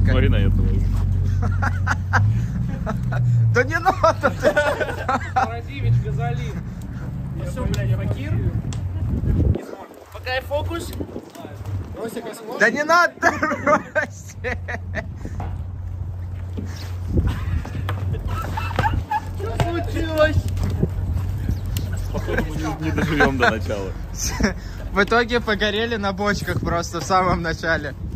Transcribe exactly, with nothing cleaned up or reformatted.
Смотри на этого. Да не надо ты! Радивич, Газалин. Все, блядь, Факир. Пока и фокус. Да не надо, брось! Что случилось? Походу мы не, не доживем до начала. В итоге погорели на бочках просто в самом начале.